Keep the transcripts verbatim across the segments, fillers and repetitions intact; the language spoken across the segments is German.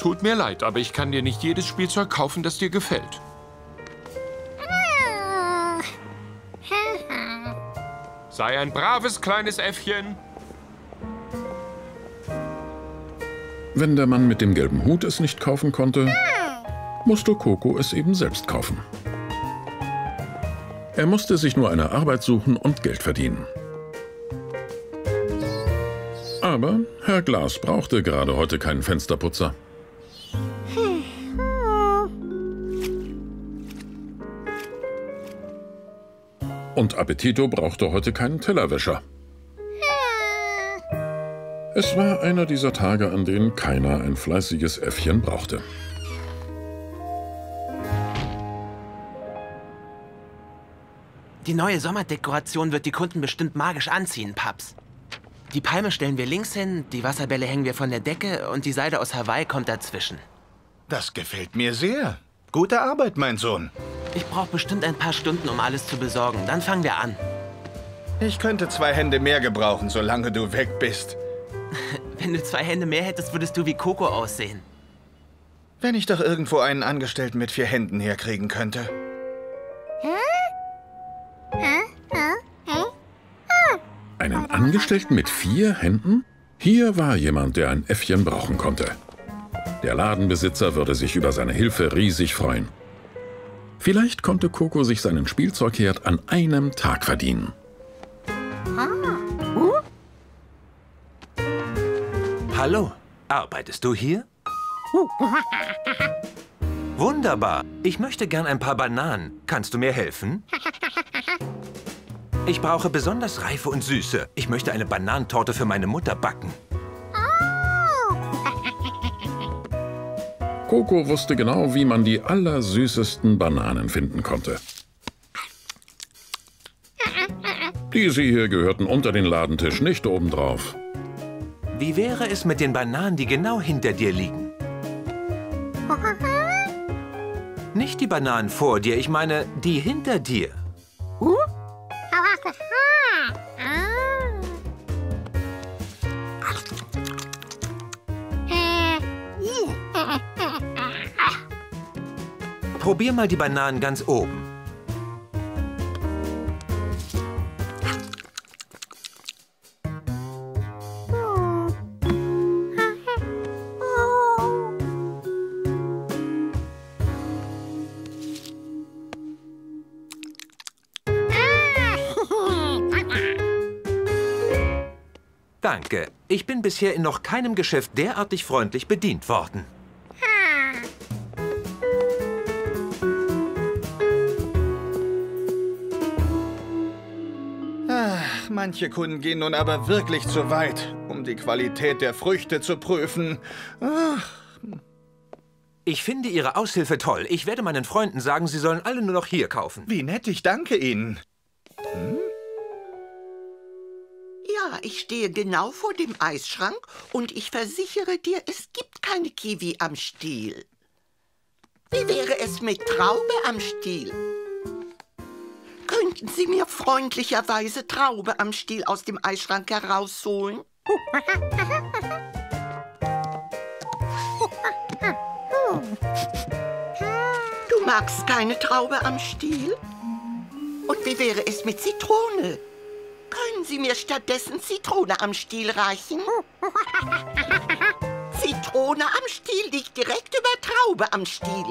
Tut mir leid, aber ich kann dir nicht jedes Spielzeug kaufen, das dir gefällt. Sei ein braves kleines Äffchen. Wenn der Mann mit dem gelben Hut es nicht kaufen konnte, musste Coco es eben selbst kaufen. Er musste sich nur eine Arbeit suchen und Geld verdienen. Aber Herr Glas brauchte gerade heute keinen Fensterputzer. Und Appetito brauchte heute keinen Tellerwäscher. Es war einer dieser Tage, an denen keiner ein fleißiges Äffchen brauchte. Die neue Sommerdekoration wird die Kunden bestimmt magisch anziehen, Paps. Die Palme stellen wir links hin, die Wasserbälle hängen wir von der Decke und die Seide aus Hawaii kommt dazwischen. Das gefällt mir sehr. Gute Arbeit, mein Sohn. Ich brauche bestimmt ein paar Stunden, um alles zu besorgen. Dann fangen wir an. Ich könnte zwei Hände mehr gebrauchen, solange du weg bist. Wenn du zwei Hände mehr hättest, würdest du wie Coco aussehen. Wenn ich doch irgendwo einen Angestellten mit vier Händen herkriegen könnte. Einen Angestellten mit vier Händen? Hier war jemand, der ein Äffchen brauchen konnte. Der Ladenbesitzer würde sich über seine Hilfe riesig freuen. Vielleicht konnte Coco sich seinen Spielzeugherd an einem Tag verdienen. Hallo, arbeitest du hier? Wunderbar. Ich möchte gern ein paar Bananen. Kannst du mir helfen? Ich brauche besonders reife und süße. Ich möchte eine Bananentorte für meine Mutter backen. Coco wusste genau, wie man die allersüßesten Bananen finden konnte. Diese hier gehörten unter den Ladentisch, nicht obendrauf. Wie wäre es mit den Bananen, die genau hinter dir liegen? Nicht die Bananen vor dir, ich meine die hinter dir. Probier mal die Bananen ganz oben. Danke. Ich bin bisher in noch keinem Geschäft derartig freundlich bedient worden. Ach, manche Kunden gehen nun aber wirklich zu weit, um die Qualität der Früchte zu prüfen. Ach. Ich finde Ihre Aushilfe toll. Ich werde meinen Freunden sagen, sie sollen alle nur noch hier kaufen. Wie nett, ich danke Ihnen. Hm? Ja, ich stehe genau vor dem Eisschrank und ich versichere dir, es gibt keine Kiwi am Stiel. Wie wäre es mit Traube am Stiel? Könnten Sie mir freundlicherweise Traube am Stiel aus dem Eisschrank herausholen? Du magst keine Traube am Stiel? Und wie wäre es mit Zitrone? Können Sie mir stattdessen Zitrone am Stiel reichen? Zitrone am Stiel liegt direkt über Traube am Stiel.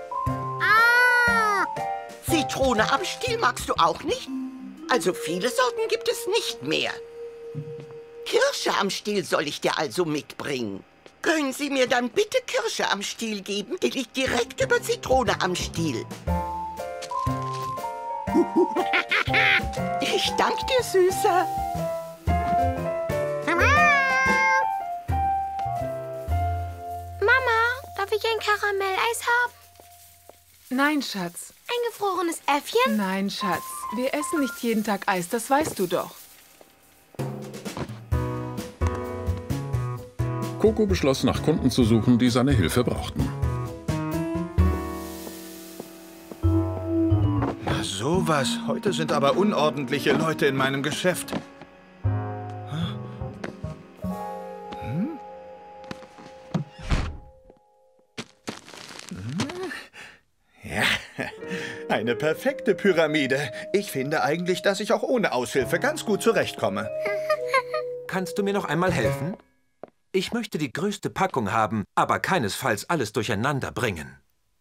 Ah. Zitrone am Stiel magst du auch nicht? Also viele Sorten gibt es nicht mehr. Kirsche am Stiel soll ich dir also mitbringen. Können Sie mir dann bitte Kirsche am Stiel geben? Die liegt direkt über Zitrone am Stiel. Ich danke dir, Süßer. Mama, darf ich ein Karamelleis haben? Nein, Schatz. Ein gefrorenes Äffchen? Nein, Schatz. Wir essen nicht jeden Tag Eis, das weißt du doch. Coco beschloss, nach Kunden zu suchen, die seine Hilfe brauchten. Na sowas. Heute sind aber unordentliche Leute in meinem Geschäft. Hm? Eine perfekte Pyramide. Ich finde eigentlich, dass ich auch ohne Aushilfe ganz gut zurechtkomme. Kannst du mir noch einmal helfen? Ich möchte die größte Packung haben, aber keinesfalls alles durcheinander bringen.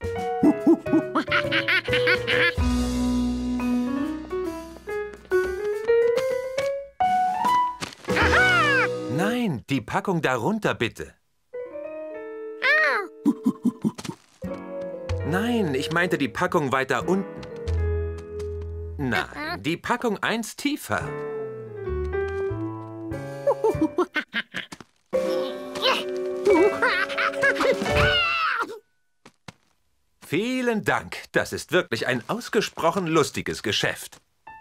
Nein, die Packung darunter bitte. Nein, ich meinte die Packung weiter unten. Nein, die Packung eins tiefer. Vielen Dank. Das ist wirklich ein ausgesprochen lustiges Geschäft.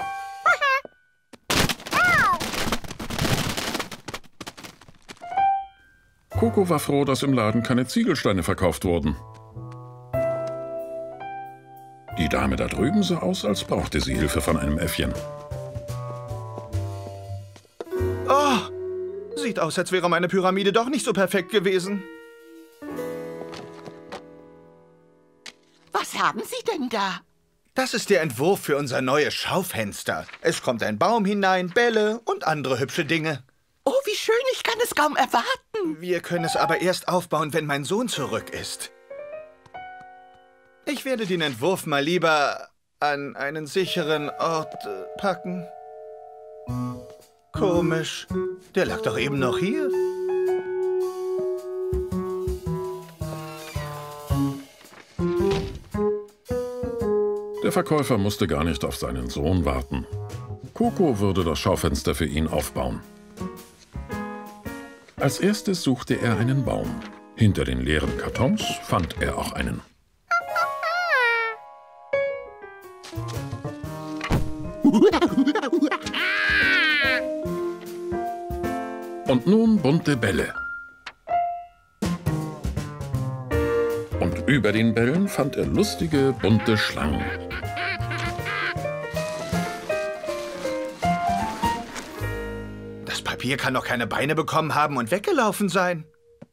Coco war froh, dass im Laden keine Ziegelsteine verkauft wurden. Die Dame da drüben sah aus, als brauchte sie Hilfe von einem Äffchen. Oh, sieht aus, als wäre meine Pyramide doch nicht so perfekt gewesen. Was haben Sie denn da? Das ist der Entwurf für unser neues Schaufenster. Es kommt ein Baum hinein, Bälle und andere hübsche Dinge. Oh, wie schön, ich kann es kaum erwarten. Wir können es aber erst aufbauen, wenn mein Sohn zurück ist. Ich werde den Entwurf mal lieber an einen sicheren Ort äh, packen. Komisch. Der lag doch eben noch hier. Der Verkäufer musste gar nicht auf seinen Sohn warten. Coco würde das Schaufenster für ihn aufbauen. Als erstes suchte er einen Baum. Hinter den leeren Kartons fand er auch einen. Und nun bunte Bälle. Und über den Bällen fand er lustige, bunte Schlangen. Das Papier kann doch keine Beine bekommen haben und weggelaufen sein.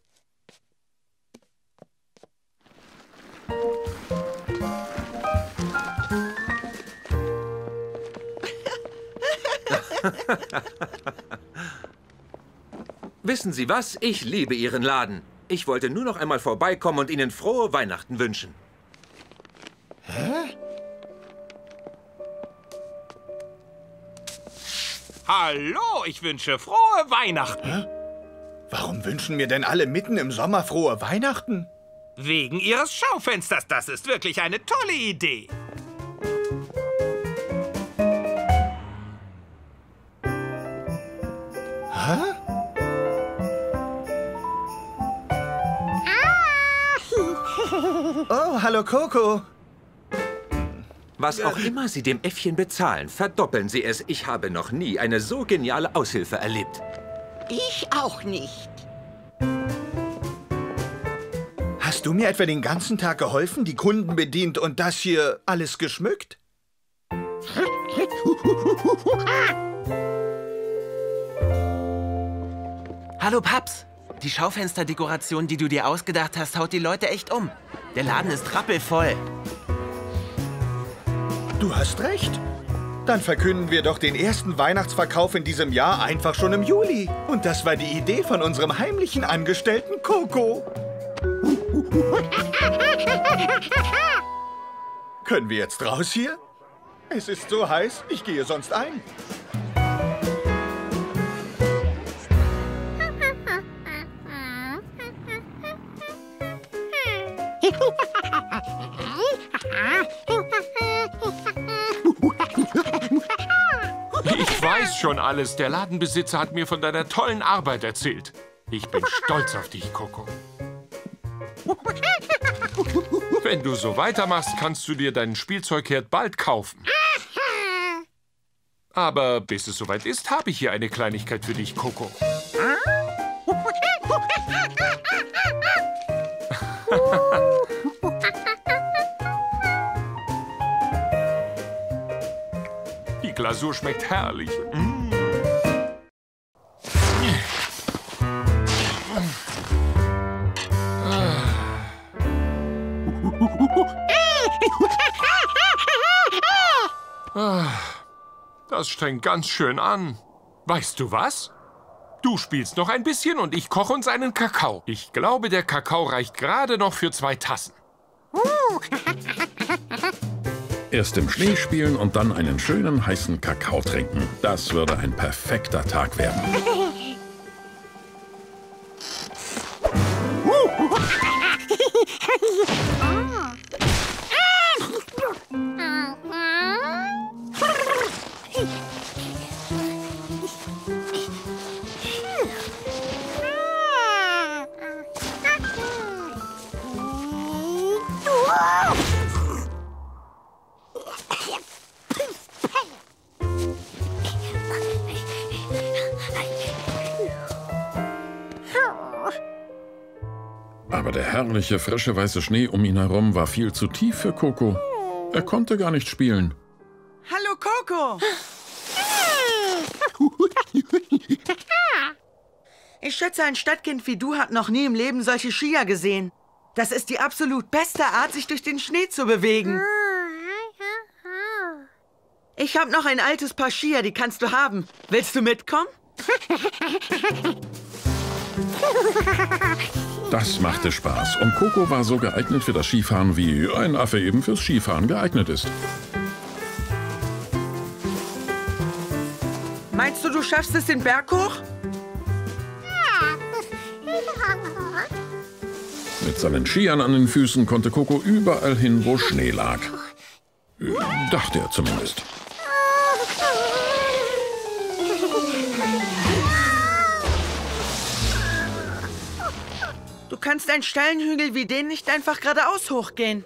Wissen Sie was? Ich liebe Ihren Laden. Ich wollte nur noch einmal vorbeikommen und Ihnen frohe Weihnachten wünschen. Hä? Hallo, ich wünsche frohe Weihnachten. Hä? Warum wünschen mir denn alle mitten im Sommer frohe Weihnachten? Wegen Ihres Schaufensters. Das ist wirklich eine tolle Idee. Hä? Oh, hallo Coco. Was auch immer Sie dem Äffchen bezahlen, verdoppeln Sie es. Ich habe noch nie eine so geniale Aushilfe erlebt. Ich auch nicht. Hast du mir etwa den ganzen Tag geholfen, die Kunden bedient und das hier alles geschmückt? Hallo, Paps. Die Schaufensterdekoration, die du dir ausgedacht hast, haut die Leute echt um. Der Laden ist rappelvoll. Du hast recht. Dann verkünden wir doch den ersten Weihnachtsverkauf in diesem Jahr einfach schon im Juli. Und das war die Idee von unserem heimlichen Angestellten Coco. Können wir jetzt raus hier? Es ist so heiß, ich gehe sonst ein. Ich weiß schon alles. Der Ladenbesitzer hat mir von deiner tollen Arbeit erzählt. Ich bin stolz auf dich, Coco. Wenn du so weitermachst, kannst du dir deinen Spielzeugherd bald kaufen. Aber bis es soweit ist, habe ich hier eine Kleinigkeit für dich, Coco. Die Glasur schmeckt herrlich. Mm. Das strengt ganz schön an. Weißt du was? Du spielst noch ein bisschen und ich koche uns einen Kakao. Ich glaube, der Kakao reicht gerade noch für zwei Tassen. Erst im Schnee spielen und dann einen schönen heißen Kakao trinken. Das würde ein perfekter Tag werden. Aber der herrliche, frische, weiße Schnee um ihn herum war viel zu tief für Coco. Er konnte gar nicht spielen. Hallo, Coco! Ich schätze, ein Stadtkind wie du hat noch nie im Leben solche Skier gesehen. Das ist die absolut beste Art, sich durch den Schnee zu bewegen. Ich habe noch ein altes Paar Skier, die kannst du haben. Willst du mitkommen? Das machte Spaß und Coco war so geeignet für das Skifahren, wie ein Affe eben fürs Skifahren geeignet ist. Meinst du, du schaffst es den Berg hoch? Mit seinen Skiern an den Füßen konnte Coco überall hin, wo Schnee lag. Äh, dachte er zumindest. Du kannst einen steilen Hügel wie den nicht einfach geradeaus hochgehen.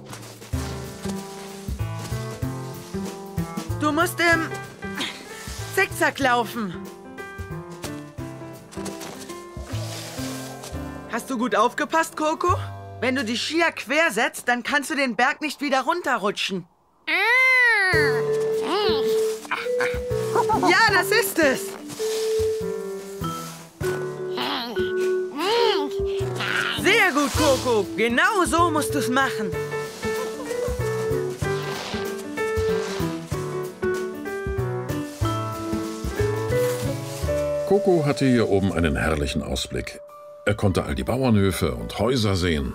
Du musst im Zickzack laufen. Hast du gut aufgepasst, Coco? Wenn du die Skier quer setzt, dann kannst du den Berg nicht wieder runterrutschen. Ja, das ist es. Sehr gut, Coco. Genau so musst du es machen. Coco hatte hier oben einen herrlichen Ausblick. Er konnte all die Bauernhöfe und Häuser sehen.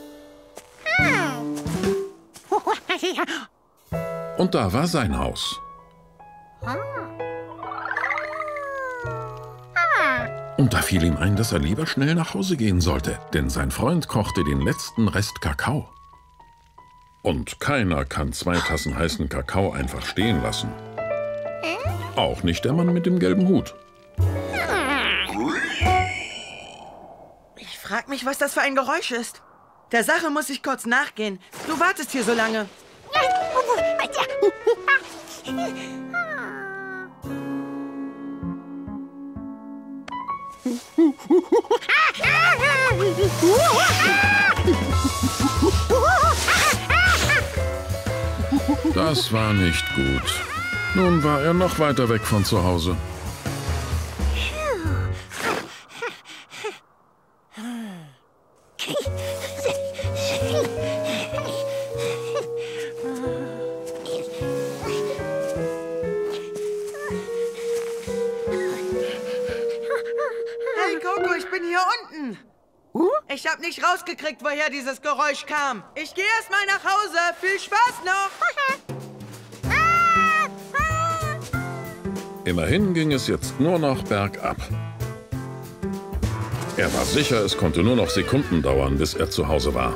Und da war sein Haus. Und da fiel ihm ein, dass er lieber schnell nach Hause gehen sollte, denn sein Freund kochte den letzten Rest Kakao. Und keiner kann zwei Tassen heißen Kakao einfach stehen lassen. Auch nicht der Mann mit dem gelben Hut. Ich frag mich, was das für ein Geräusch ist. Der Sache muss ich kurz nachgehen. Du wartest hier so lange. Das war nicht gut. Nun war er noch weiter weg von zu Hause. Hey, Coco, ich bin hier unten. Ich hab nicht rausgekriegt, woher dieses Geräusch kam. Ich gehe erst mal nach Hause. Viel Spaß noch. Immerhin ging es jetzt nur noch bergab. Er war sicher, es konnte nur noch Sekunden dauern, bis er zu Hause war.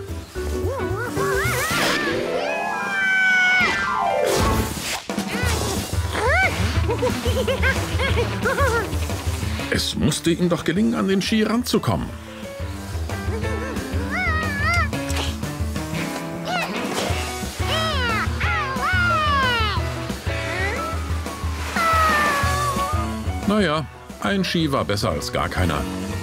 Es musste ihm doch gelingen, an den Ski ranzukommen. Naja, ein Ski war besser als gar keiner.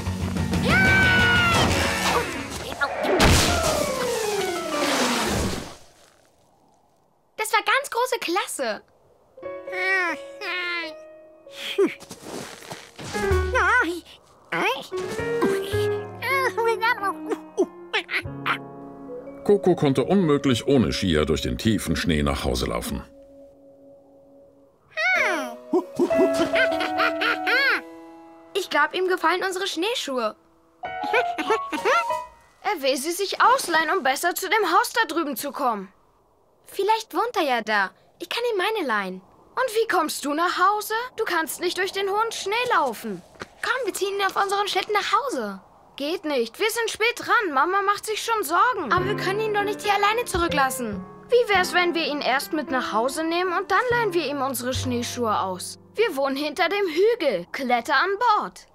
Das war ganz große Klasse. Coco konnte unmöglich ohne Skier durch den tiefen Schnee nach Hause laufen. gab ihm Gefallen unsere Schneeschuhe. Er will sie sich ausleihen, um besser zu dem Haus da drüben zu kommen. Vielleicht wohnt er ja da. Ich kann ihm meine leihen. Und wie kommst du nach Hause? Du kannst nicht durch den hohen Schnee laufen. Komm, wir ziehen ihn auf unseren Schlitten nach Hause. Geht nicht. Wir sind spät dran. Mama macht sich schon Sorgen. Aber wir können ihn doch nicht hier alleine zurücklassen. Wie wär's, wenn wir ihn erst mit nach Hause nehmen und dann leihen wir ihm unsere Schneeschuhe aus? Wir wohnen hinter dem Hügel. Kletter an Bord.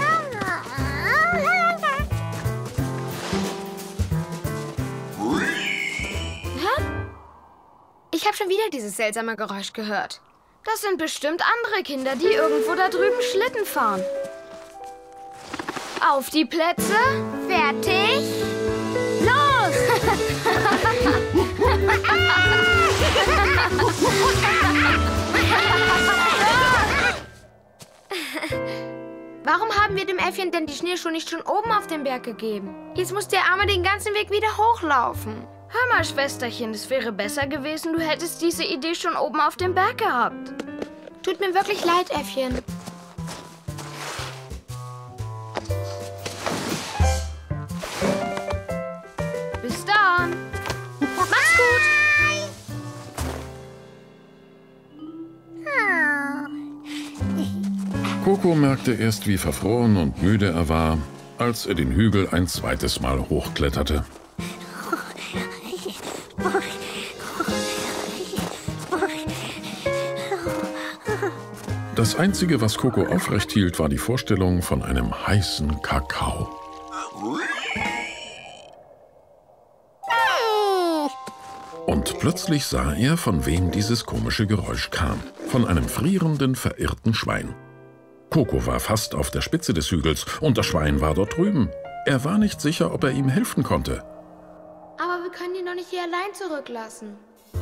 Hä? Ich habe schon wieder dieses seltsame Geräusch gehört. Das sind bestimmt andere Kinder, die irgendwo da drüben Schlitten fahren. Auf die Plätze. Fertig. Los! Warum haben wir dem Äffchen denn die Schneeschuhe nicht schon oben auf den Berg gegeben? Jetzt muss der Arme den ganzen Weg wieder hochlaufen. Hör mal, Schwesterchen, es wäre besser gewesen, du hättest diese Idee schon oben auf dem Berg gehabt. Tut mir wirklich leid, Äffchen. Bis dann. Mach's gut. Coco merkte erst, wie verfroren und müde er war, als er den Hügel ein zweites Mal hochkletterte. Das Einzige, was Coco aufrecht hielt, war die Vorstellung von einem heißen Kakao. Und plötzlich sah er, von wem dieses komische Geräusch kam. Von einem frierenden, verirrten Schwein. Coco war fast auf der Spitze des Hügels und das Schwein war dort drüben. Er war nicht sicher, ob er ihm helfen konnte. Aber wir können ihn doch nicht hier allein zurücklassen.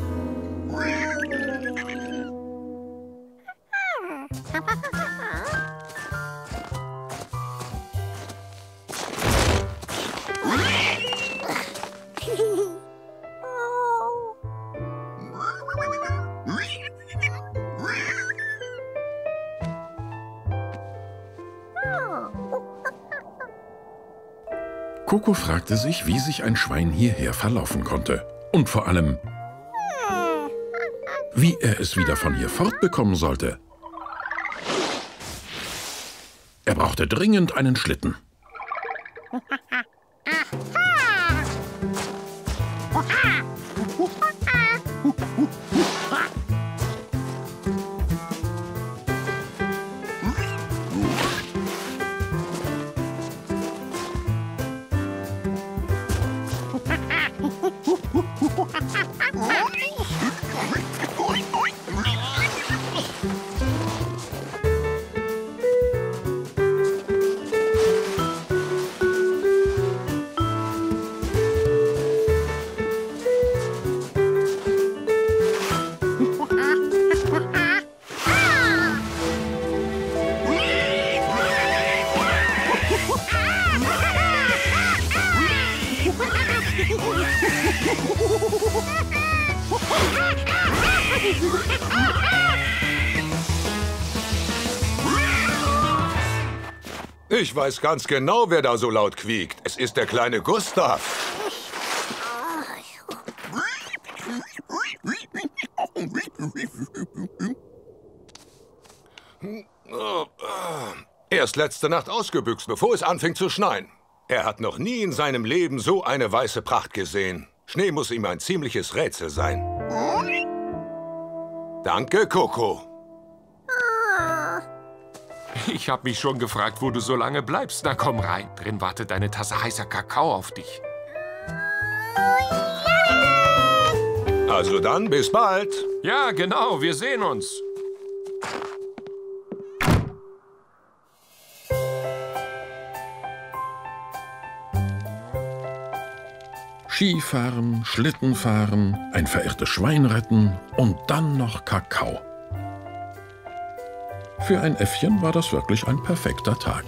Coco fragte sich, wie sich ein Schwein hierher verlaufen konnte. Und vor allem, wie er es wieder von hier fortbekommen sollte. Er brauchte dringend einen Schlitten. Ich weiß ganz genau, wer da so laut quiekt. Es ist der kleine Gustav. Er ist letzte Nacht ausgebüxt, bevor es anfing zu schneien. Er hat noch nie in seinem Leben so eine weiße Pracht gesehen. Schnee muss ihm ein ziemliches Rätsel sein. Danke, Coco. Ich habe mich schon gefragt, wo du so lange bleibst. Na komm rein. Drin wartet eine Tasse heißer Kakao auf dich. Also dann, bis bald. Ja, genau. Wir sehen uns. Skifahren, Schlittenfahren, ein verirrtes Schwein retten und dann noch Kakao. Für ein Äffchen war das wirklich ein perfekter Tag.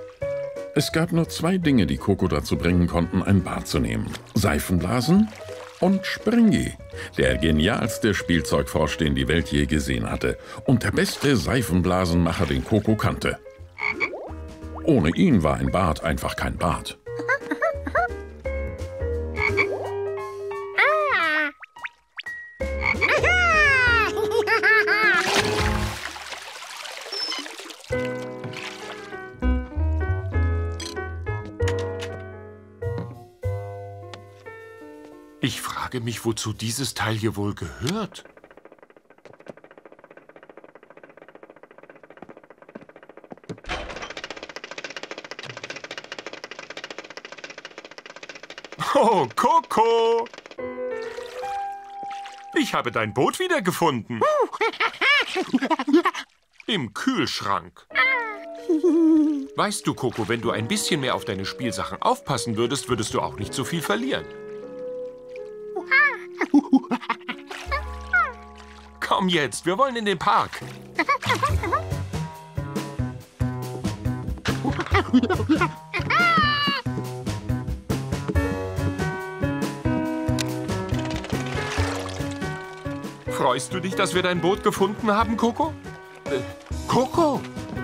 Es gab nur zwei Dinge, die Coco dazu bringen konnten, ein Bad zu nehmen. Seifenblasen Und Springy, der genialste Spielzeugfrosch, den die Welt je gesehen hatte. Und der beste Seifenblasenmacher, den Coco kannte. Ohne ihn war ein Bart einfach kein Bart. Ich frage mich, wozu dieses Teil hier wohl gehört. Oh, Coco! Ich habe dein Boot wiedergefunden. Im Kühlschrank. Weißt du, Coco, wenn du ein bisschen mehr auf deine Spielsachen aufpassen würdest, würdest du auch nicht so viel verlieren. Komm jetzt, wir wollen in den Park. Freust du dich, dass wir dein Boot gefunden haben, Coco? Äh, Coco!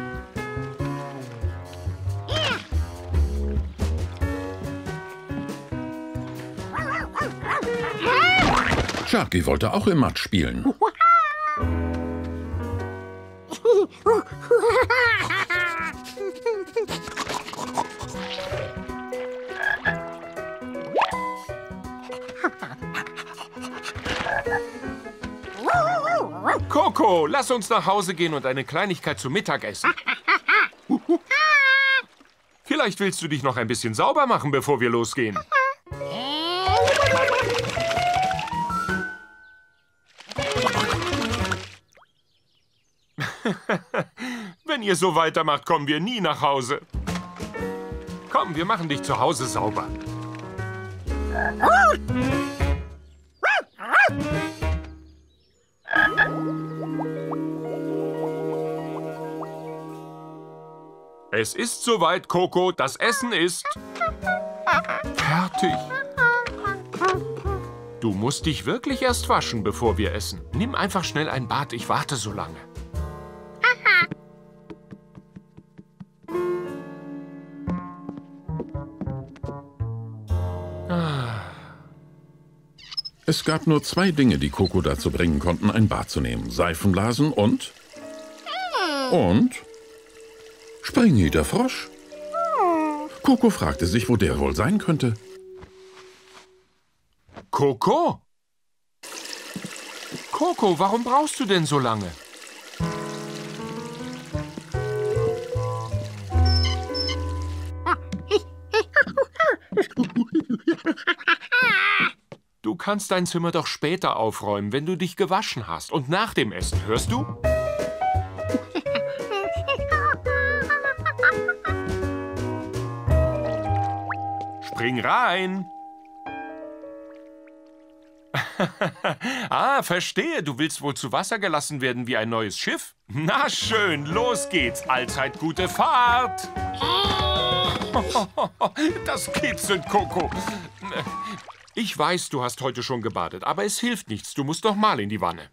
Sharky wollte auch im Matsch spielen. Coco, lass uns nach Hause gehen und eine Kleinigkeit zum Mittag essen. Vielleicht willst du dich noch ein bisschen sauber machen, bevor wir losgehen. Wenn ihr so weitermacht, kommen wir nie nach Hause. Komm, wir machen dich zu Hause sauber. Es ist soweit, Coco. Das Essen ist fertig. Du musst dich wirklich erst waschen, bevor wir essen. Nimm einfach schnell ein Bad. Ich warte so lange. Es gab nur zwei Dinge, die Coco dazu bringen konnten, ein Bad zu nehmen. Seifenblasen und... Und... Springy, der Frosch. Coco fragte sich, wo der wohl sein könnte. Coco? Coco, warum brauchst du denn so lange? Du kannst dein Zimmer doch später aufräumen, wenn du dich gewaschen hast. Und nach dem Essen, hörst du? Spring rein! Ah, verstehe. Du willst wohl zu Wasser gelassen werden wie ein neues Schiff? Na schön, los geht's. Allzeit gute Fahrt! Das kitzelt, Coco. Ich weiß, du hast heute schon gebadet, aber es hilft nichts. Du musst noch mal in die Wanne.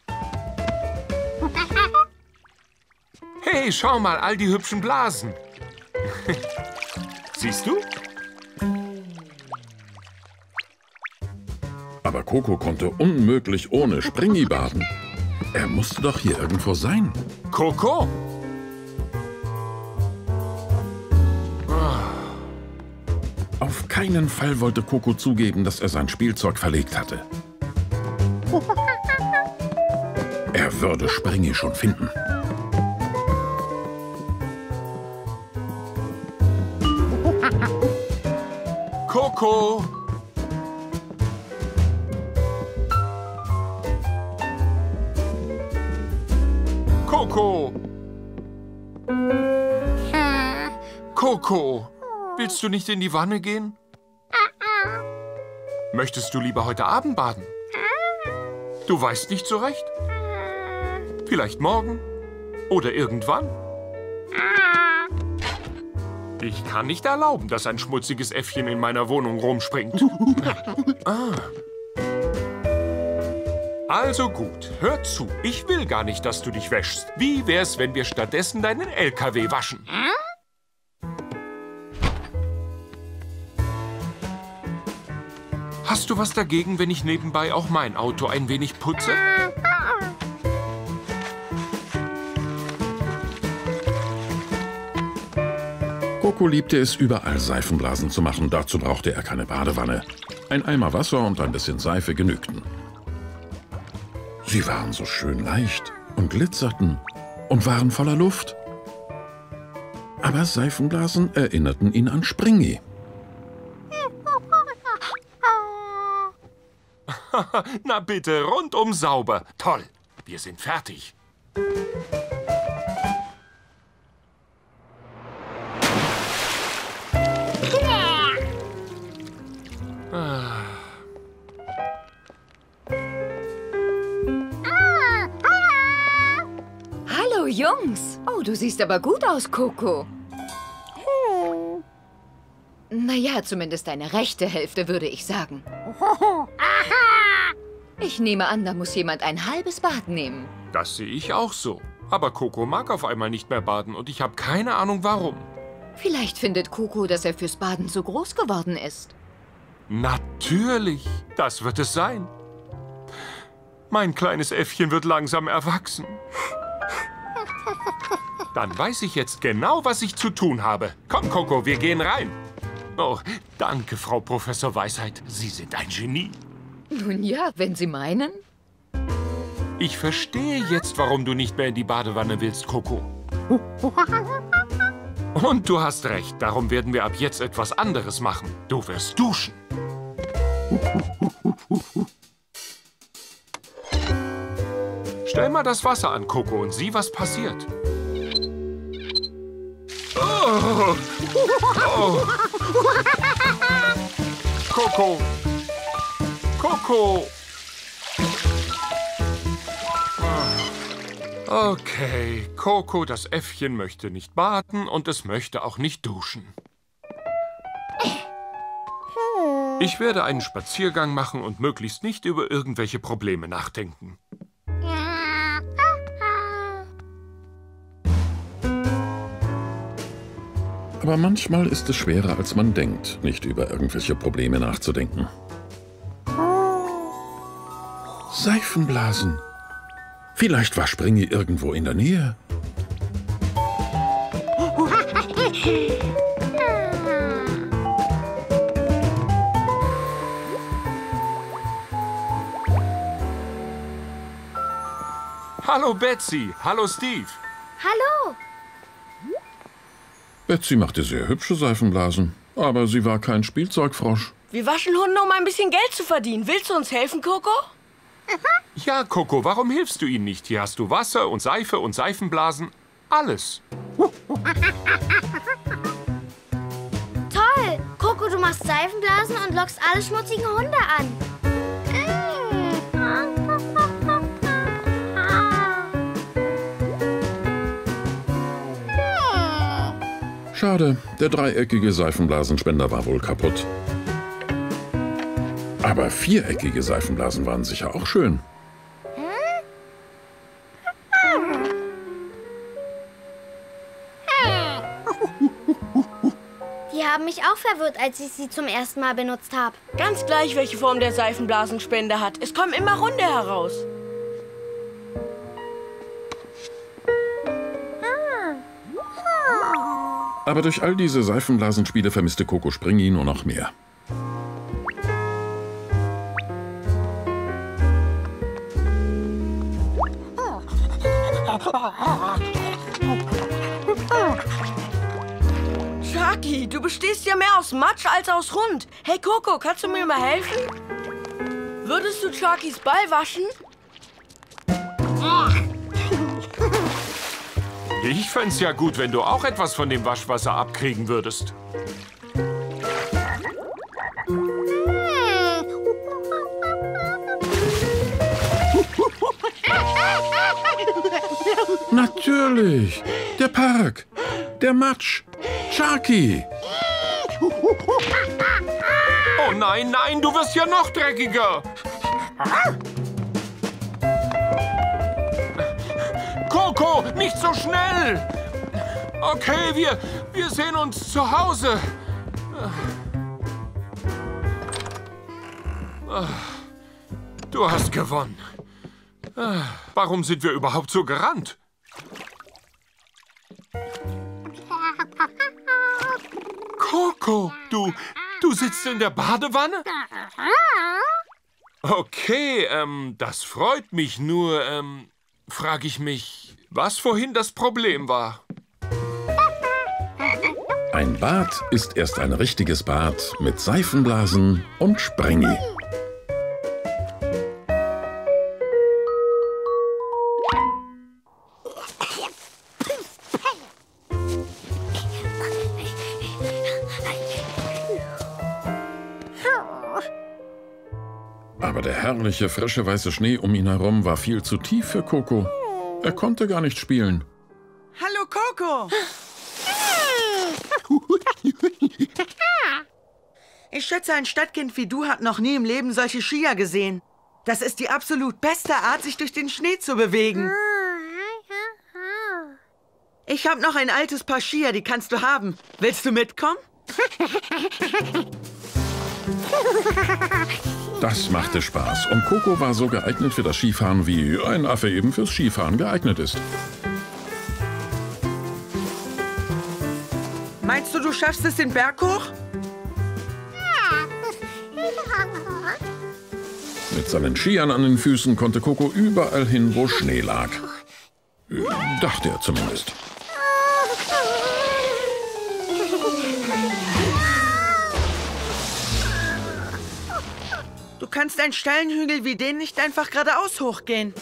Hey, schau mal, all die hübschen Blasen. Siehst du? Aber Coco konnte unmöglich ohne Springy baden. Er musste doch hier irgendwo sein. Coco? Auf keinen Fall wollte Coco zugeben, dass er sein Spielzeug verlegt hatte. Er würde Springy schon finden. Coco! Coco! Coco! Willst du nicht in die Wanne gehen? Möchtest du lieber heute Abend baden? Du weißt nicht so recht? Vielleicht morgen? Oder irgendwann? Ich kann nicht erlauben, dass ein schmutziges Äffchen in meiner Wohnung rumspringt. Ah. Also gut, hör zu. Ich will gar nicht, dass du dich wäschst. Wie wär's, wenn wir stattdessen deinen L K W waschen? Hast du was dagegen, wenn ich nebenbei auch mein Auto ein wenig putze? Coco liebte es, überall Seifenblasen zu machen. Dazu brauchte er keine Badewanne. Ein Eimer Wasser und ein bisschen Seife genügten. Sie waren so schön leicht und glitzerten und waren voller Luft. Aber Seifenblasen erinnerten ihn an Springi. Na bitte, rundum sauber. Toll, wir sind fertig. Hallo, Jungs. Oh, du siehst aber gut aus, Coco. Naja, zumindest deine rechte Hälfte, würde ich sagen. Ich nehme an, da muss jemand ein halbes Bad nehmen. Das sehe ich auch so. Aber Coco mag auf einmal nicht mehr baden und ich habe keine Ahnung, warum. Vielleicht findet Coco, dass er fürs Baden zu groß geworden ist. Natürlich, das wird es sein. Mein kleines Äffchen wird langsam erwachsen. Dann weiß ich jetzt genau, was ich zu tun habe. Komm, Coco, wir gehen rein. Oh, danke, Frau Professor Weisheit. Sie sind ein Genie. Nun ja, wenn Sie meinen. Ich verstehe jetzt, warum du nicht mehr in die Badewanne willst, Coco. Und du hast recht, darum werden wir ab jetzt etwas anderes machen. Du wirst duschen. Stell mal das Wasser an, Coco, und sieh, was passiert. Oh. Oh. Coco. Coco. Okay, Coco, das Äffchen möchte nicht baden und es möchte auch nicht duschen. Ich werde einen Spaziergang machen und möglichst nicht über irgendwelche Probleme nachdenken. Aber manchmal ist es schwerer, als man denkt, nicht über irgendwelche Probleme nachzudenken. Seifenblasen. Vielleicht war Springi irgendwo in der Nähe. Hallo Betsy, hallo Steve. Hallo. Betsy machte sehr hübsche Seifenblasen, aber sie war kein Spielzeugfrosch. Wir waschen Hunde, um ein bisschen Geld zu verdienen. Willst du uns helfen, Coco? Ja, Coco, warum hilfst du ihnen nicht? Hier hast du Wasser und Seife und Seifenblasen. Alles. Toll! Coco, du machst Seifenblasen und lockst alle schmutzigen Hunde an. Schade, der dreieckige Seifenblasenspender war wohl kaputt. Aber viereckige Seifenblasen waren sicher auch schön. Die haben mich auch verwirrt, als ich sie zum ersten Mal benutzt habe. Ganz gleich, welche Form der Seifenblasenspender hat. Es kommen immer Hunde heraus. Aber durch all diese Seifenblasenspiele vermisste Coco Springi nur noch mehr. Chucky, du bestehst ja mehr aus Matsch als aus Hund. Hey Coco, kannst du mir mal helfen? Würdest du Chuckys Ball waschen? Ich fänd's ja gut, wenn du auch etwas von dem Waschwasser abkriegen würdest. Natürlich! Der Park! Der Matsch! Chucky! Oh nein, nein, du wirst ja noch dreckiger! Coco, nicht so schnell! Okay, wir, wir sehen uns zu Hause. Du hast gewonnen. Warum sind wir überhaupt so gerannt? Coco, du, du sitzt in der Badewanne? Okay, ähm, das freut mich, nur, ähm, frage ich mich, was vorhin das Problem war. Ein Bad ist erst ein richtiges Bad mit Seifenblasen und Sprengi. Aber der herrliche, frische weiße Schnee um ihn herum war viel zu tief für Coco. Er konnte gar nicht spielen. Hallo, Coco! Ich schätze, ein Stadtkind wie du hat noch nie im Leben solche Skier gesehen. Das ist die absolut beste Art, sich durch den Schnee zu bewegen. Ich habe noch ein altes Paar Skier, die kannst du haben. Willst du mitkommen? Das machte Spaß und Coco war so geeignet für das Skifahren, wie ein Affe eben fürs Skifahren geeignet ist. Meinst du, du schaffst es den Berg hoch? Mit seinen Skiern an den Füßen konnte Coco überall hin, wo Schnee lag. Dachte er zumindest. Du kannst einen steilen Hügel wie den nicht einfach geradeaus hochgehen.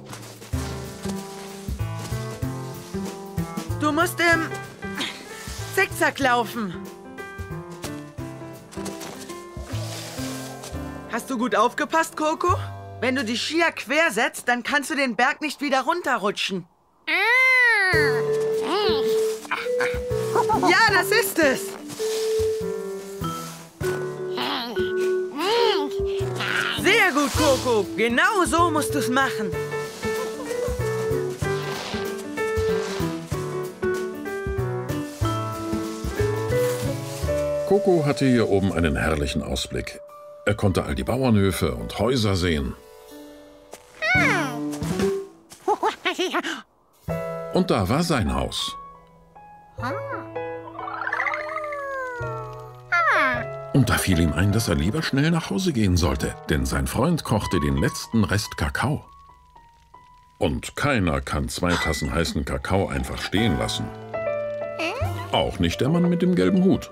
Du musst im Zickzack laufen. Hast du gut aufgepasst, Coco? Wenn du die Skier quer setzt, dann kannst du den Berg nicht wieder runterrutschen. Ja, das ist es. Sehr gut, Coco. Genau so musst du es machen. Coco hatte hier oben einen herrlichen Ausblick. Er konnte all die Bauernhöfe und Häuser sehen. Und da war sein Haus. Und da fiel ihm ein, dass er lieber schnell nach Hause gehen sollte, denn sein Freund kochte den letzten Rest Kakao. Und keiner kann zwei Tassen heißen Kakao einfach stehen lassen. Auch nicht der Mann mit dem gelben Hut.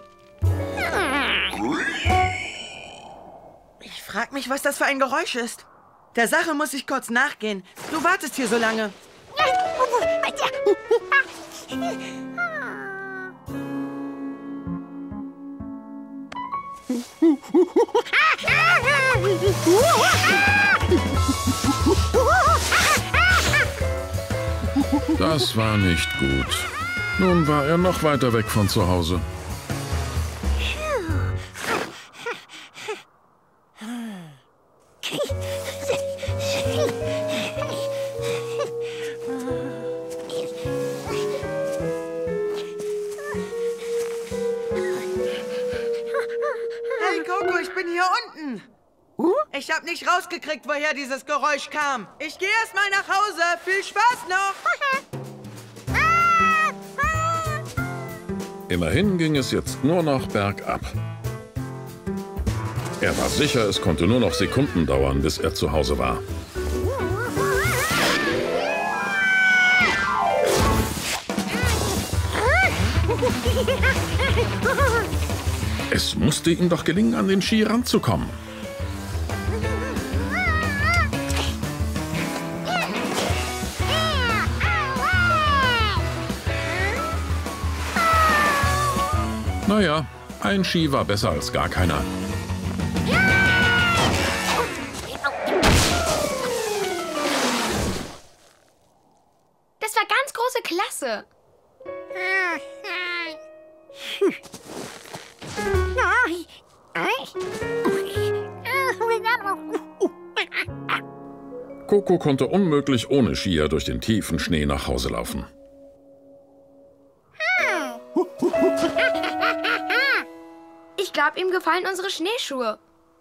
Ich frag mich, was das für ein Geräusch ist. Der Sache muss ich kurz nachgehen. Du wartest hier so lange. Das war nicht gut. Nun war er noch weiter weg von zu Hause. Hey, Coco, ich bin hier unten. Ich hab nicht rausgekriegt, woher dieses Geräusch kam. Ich gehe erst mal nach Hause. Viel Spaß noch. Immerhin ging es jetzt nur noch bergab. Er war sicher, es konnte nur noch Sekunden dauern, bis er zu Hause war. Es musste ihm doch gelingen, an den Ski ranzukommen. Naja, ein Ski war besser als gar keiner. Das war ganz große Klasse. Coco konnte unmöglich ohne Skier durch den tiefen Schnee nach Hause laufen. Ich glaube, ihm gefallen unsere Schneeschuhe.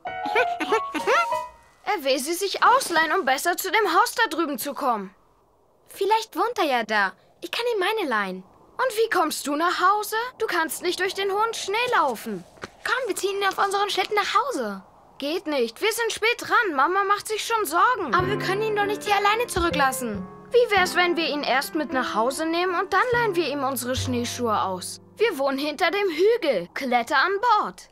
Er will sie sich ausleihen, um besser zu dem Haus da drüben zu kommen. Vielleicht wohnt er ja da. Ich kann ihm meine leihen. Und wie kommst du nach Hause? Du kannst nicht durch den hohen Schnee laufen. Komm, wir ziehen ihn auf unseren Schlitten nach Hause. Geht nicht. Wir sind spät dran. Mama macht sich schon Sorgen. Aber wir können ihn doch nicht hier alleine zurücklassen. Wie wär's, wenn wir ihn erst mit nach Hause nehmen und dann leihen wir ihm unsere Schneeschuhe aus? Wir wohnen hinter dem Hügel. Kletter an Bord.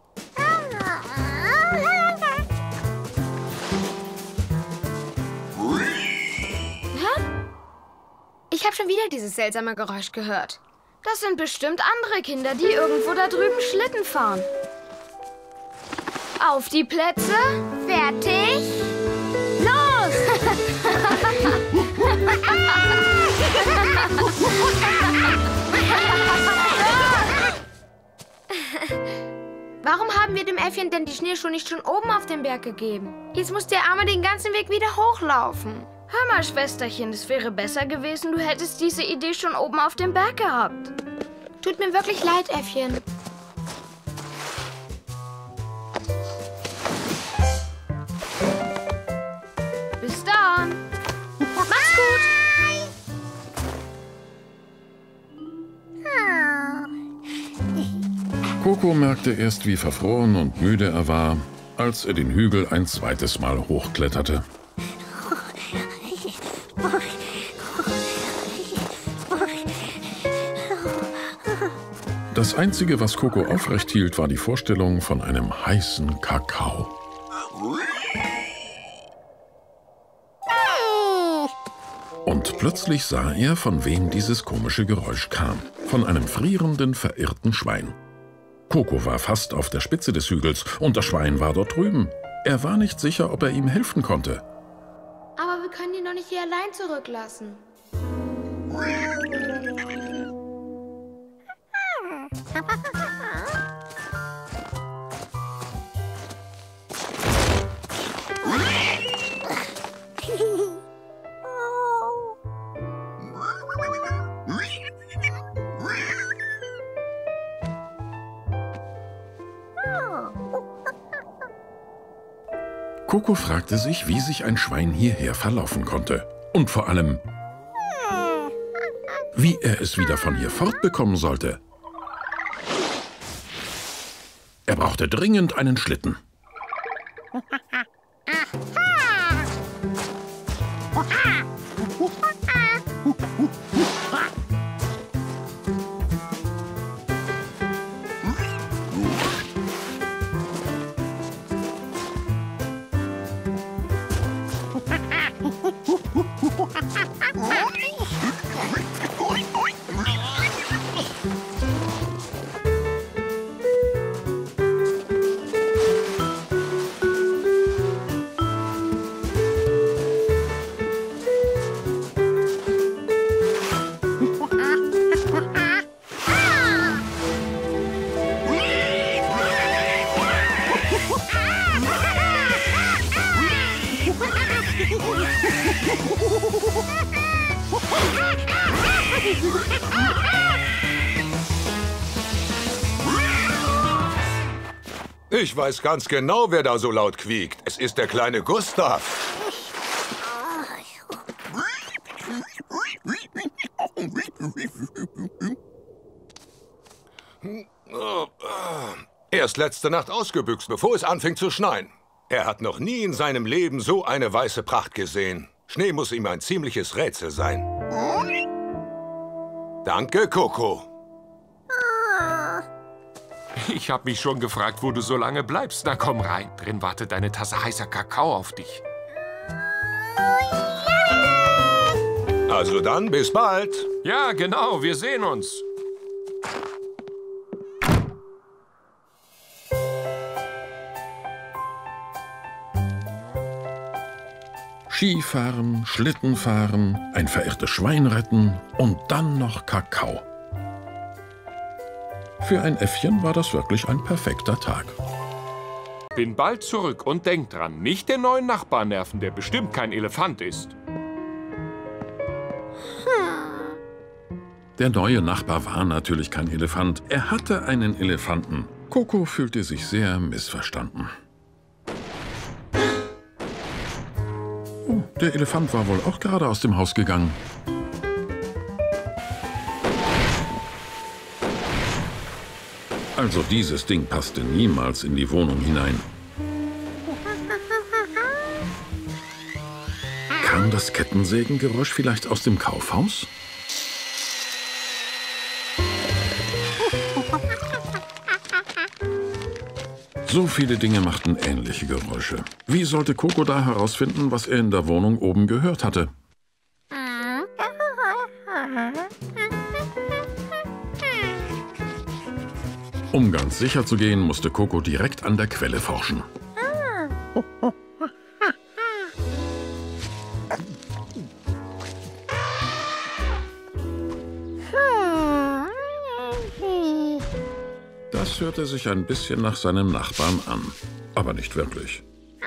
Hä? Ich habe schon wieder dieses seltsame Geräusch gehört. Das sind bestimmt andere Kinder, die irgendwo da drüben Schlitten fahren. Auf die Plätze. Fertig. Los! Warum haben wir dem Äffchen denn die Schneeschuhe nicht schon oben auf den Berg gegeben? Jetzt muss der Arme den ganzen Weg wieder hochlaufen. Hör mal, Schwesterchen, es wäre besser gewesen, du hättest diese Idee schon oben auf dem Berg gehabt. Tut mir wirklich leid, Äffchen. Bis dann. Mach's gut. Coco merkte erst, wie verfroren und müde er war, als er den Hügel ein zweites Mal hochkletterte. Das Einzige, was Coco aufrecht hielt, war die Vorstellung von einem heißen Kakao. Und plötzlich sah er, von wem dieses komische Geräusch kam. Von einem frierenden, verirrten Schwein. Coco war fast auf der Spitze des Hügels und das Schwein war dort drüben. Er war nicht sicher, ob er ihm helfen konnte. Aber wir können ihn doch nicht hier allein zurücklassen. Coco fragte sich, wie sich ein Schwein hierher verlaufen konnte. Und vor allem, wie er es wieder von hier fortbekommen sollte. Er brauchte dringend einen Schlitten. Ich weiß ganz genau, wer da so laut quiekt. Es ist der kleine Gustav. Er ist letzte Nacht ausgebüxt, bevor es anfing zu schneien. Er hat noch nie in seinem Leben so eine weiße Pracht gesehen. Schnee muss ihm ein ziemliches Rätsel sein. Danke, Coco. Ich habe mich schon gefragt, wo du so lange bleibst. Na komm rein. Drin wartet eine Tasse heißer Kakao auf dich. Also dann, bis bald. Ja, genau. Wir sehen uns. Skifahren, Schlittenfahren, ein verirrtes Schwein retten und dann noch Kakao. Für ein Äffchen war das wirklich ein perfekter Tag. Bin bald zurück und denkt dran, nicht den neuen Nachbarn nerven, der bestimmt kein Elefant ist. Der neue Nachbar war natürlich kein Elefant. Er hatte einen Elefanten. Coco fühlte sich sehr missverstanden. Oh, der Elefant war wohl auch gerade aus dem Haus gegangen. Also dieses Ding passte niemals in die Wohnung hinein. Kam das Kettensägengeräusch vielleicht aus dem Kaufhaus? So viele Dinge machten ähnliche Geräusche. Wie sollte Coco da herausfinden, was er in der Wohnung oben gehört hatte? Um ganz sicher zu gehen, musste Coco direkt an der Quelle forschen. Das hörte sich ein bisschen nach seinem Nachbarn an, aber nicht wirklich.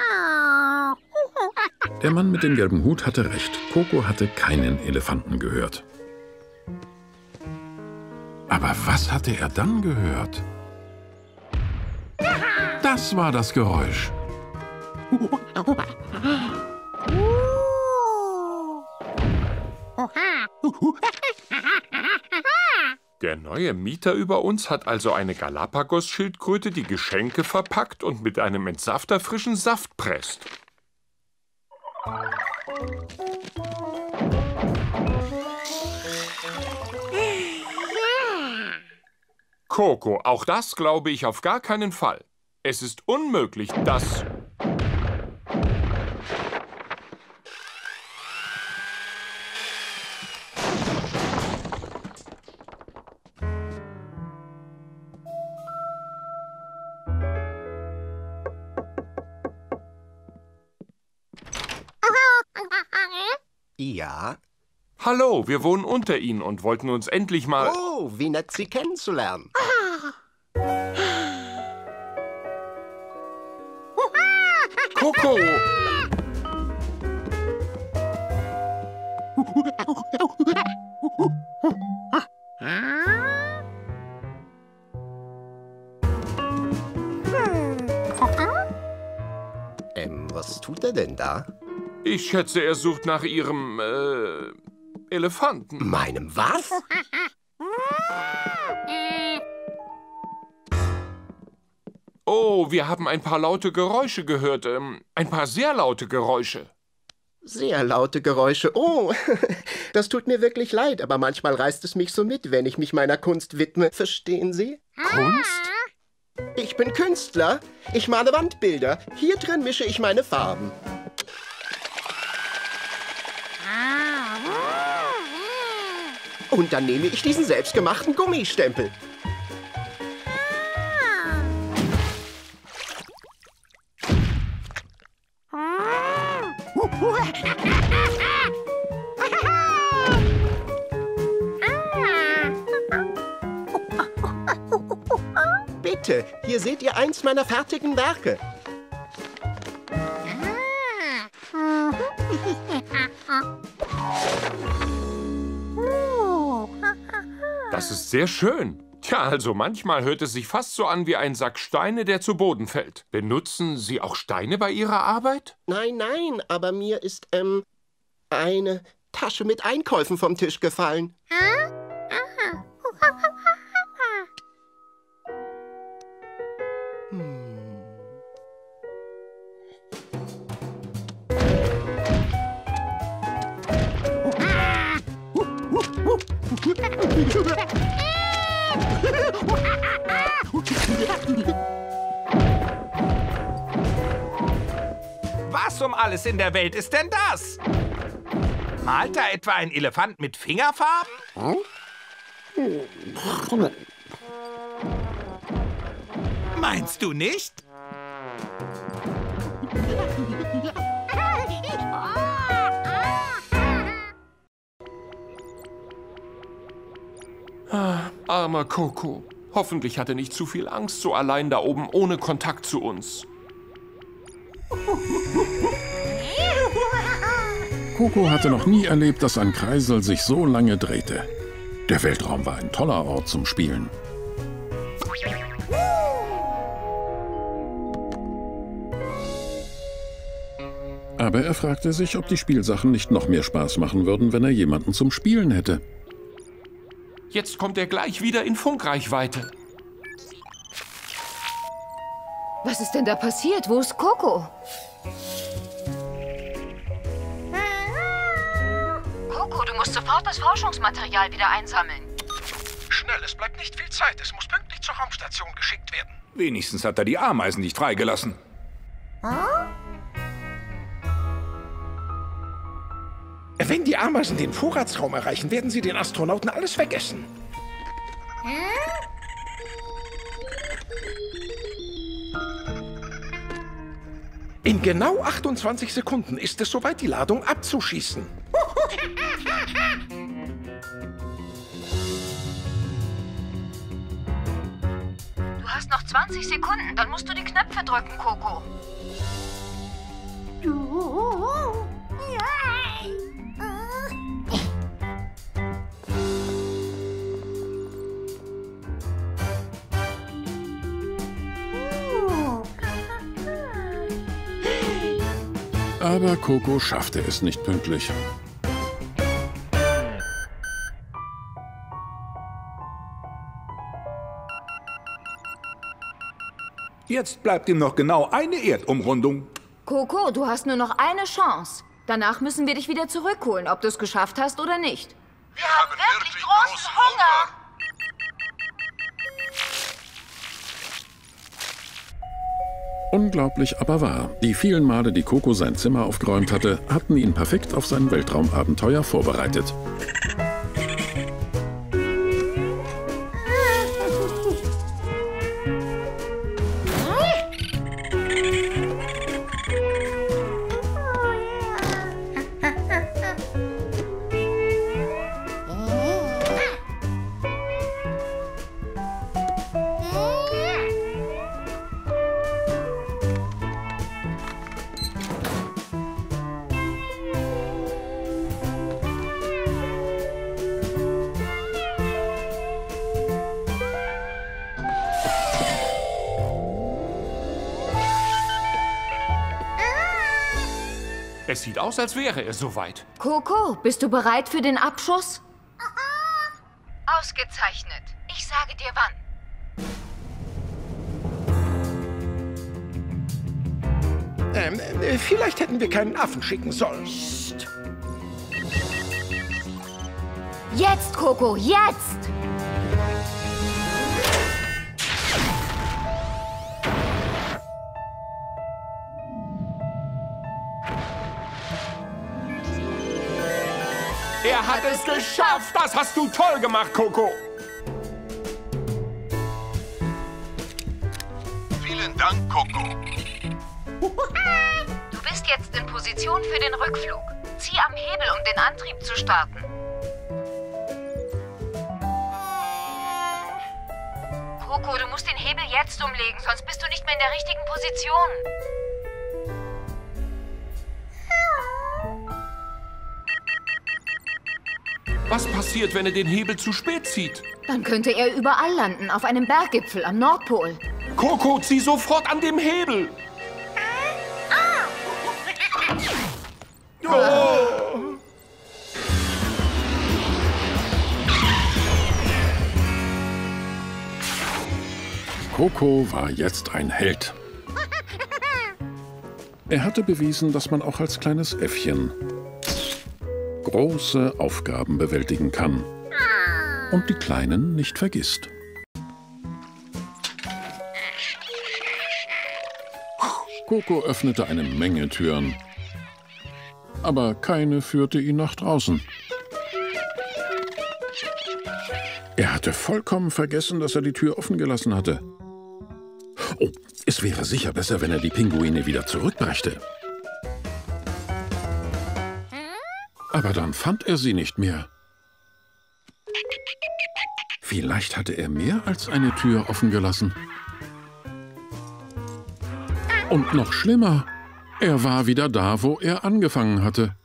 Der Mann mit dem gelben Hut hatte recht. Coco hatte keinen Elefanten gehört. Aber was hatte er dann gehört? Das war das Geräusch. Der neue Mieter über uns hat also eine Galapagos-Schildkröte, die Geschenke verpackt und mit einem Entsafter frischen Saft presst. Coco, auch das glaube ich auf gar keinen Fall. Es ist unmöglich, dass... Ja? Hallo, wir wohnen unter Ihnen und wollten uns endlich mal... Oh, wie nett, Sie kennenzulernen. Coco! Ähm, was tut er denn da? Ich schätze, er sucht nach Ihrem, äh, Elefanten. Meinem was? Oh, wir haben ein paar laute Geräusche gehört. Ähm, ein paar sehr laute Geräusche. Sehr laute Geräusche. Oh, das tut mir wirklich leid, aber manchmal reißt es mich so mit, wenn ich mich meiner Kunst widme. Verstehen Sie? Kunst? Ich bin Künstler. Ich male Wandbilder. Hier drin mische ich meine Farben. Und dann nehme ich diesen selbstgemachten Gummistempel. Bitte, hier seht ihr eins meiner fertigen Werke. Das ist sehr schön. Tja, also manchmal hört es sich fast so an wie ein Sack Steine, der zu Boden fällt. Benutzen Sie auch Steine bei Ihrer Arbeit? Nein, nein, aber mir ist, ähm, eine Tasche mit Einkäufen vom Tisch gefallen. Was um alles in der Welt ist denn das? Malt da etwa ein Elefant mit Fingerfarben? Meinst du nicht? Ah, armer Coco. Hoffentlich hat er nicht zu viel Angst, so allein da oben ohne Kontakt zu uns. Coco hatte noch nie erlebt, dass ein Kreisel sich so lange drehte. Der Weltraum war ein toller Ort zum Spielen. Aber er fragte sich, ob die Spielsachen nicht noch mehr Spaß machen würden, wenn er jemanden zum Spielen hätte. Jetzt kommt er gleich wieder in Funkreichweite. Was ist denn da passiert? Wo ist Coco? Coco, du musst sofort das Forschungsmaterial wieder einsammeln. Schnell, es bleibt nicht viel Zeit. Es muss pünktlich zur Raumstation geschickt werden. Wenigstens hat er die Ameisen nicht freigelassen. Wenn die Ameisen den Vorratsraum erreichen, werden sie den Astronauten alles wegessen. In genau achtundzwanzig Sekunden ist es soweit, die Ladung abzuschießen. Du hast noch zwanzig Sekunden, dann musst du die Knöpfe drücken, Coco. Aber Coco schaffte es nicht pünktlich. Jetzt bleibt ihm noch genau eine Erdumrundung. Coco, du hast nur noch eine Chance. Danach müssen wir dich wieder zurückholen, ob du es geschafft hast oder nicht. Wir haben wirklich großen Hunger. Unglaublich aber wahr. Die vielen Male, die Coco sein Zimmer aufgeräumt hatte, hatten ihn perfekt auf sein Weltraumabenteuer vorbereitet. Es sieht aus, als wäre er soweit. Coco, bist du bereit für den Abschuss? Ausgezeichnet. Ich sage dir wann. Ähm, äh, vielleicht hätten wir keinen Affen schicken sollen. Psst. Jetzt, Coco, jetzt! Er hat es geschafft! Das hast du toll gemacht, Coco! Vielen Dank, Coco. Du bist jetzt in Position für den Rückflug. Zieh am Hebel, um den Antrieb zu starten. Coco, du musst den Hebel jetzt umlegen, sonst bist du nicht mehr in der richtigen Position. Was passiert, wenn er den Hebel zu spät zieht? Dann könnte er überall landen, auf einem Berggipfel am Nordpol. Coco, zieh sofort an dem Hebel! Oh. Coco war jetzt ein Held. Er hatte bewiesen, dass man auch als kleines Äffchen große Aufgaben bewältigen kann und die kleinen nicht vergisst. Coco öffnete eine Menge Türen, aber keine führte ihn nach draußen. Er hatte vollkommen vergessen, dass er die Tür offen gelassen hatte. Oh, es wäre sicher besser, wenn er die Pinguine wieder zurückbrächte. Aber dann fand er sie nicht mehr. Vielleicht hatte er mehr als eine Tür offen gelassen. Und noch schlimmer, Er war wieder da, wo er angefangen hatte.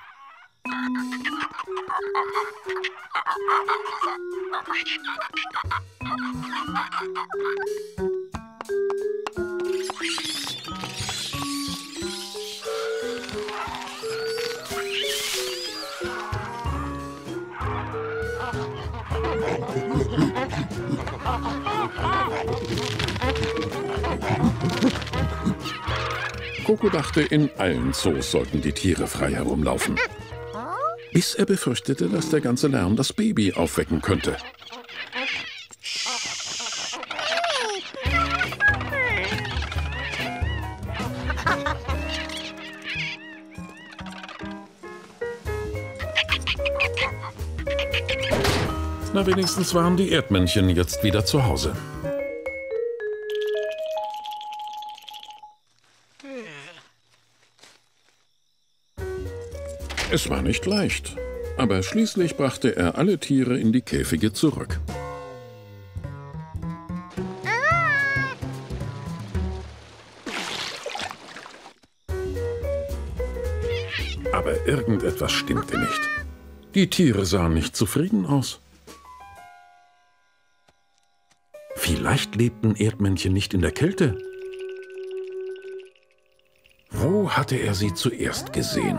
Koko dachte, in allen Zoos sollten die Tiere frei herumlaufen. Bis er befürchtete, dass der ganze Lärm das Baby aufwecken könnte. Na, wenigstens waren die Erdmännchen jetzt wieder zu Hause. Es war nicht leicht, aber schließlich brachte er alle Tiere in die Käfige zurück. Aber irgendetwas stimmte nicht. Die Tiere sahen nicht zufrieden aus. Vielleicht lebten Erdmännchen nicht in der Kälte. Wo hatte er sie zuerst gesehen?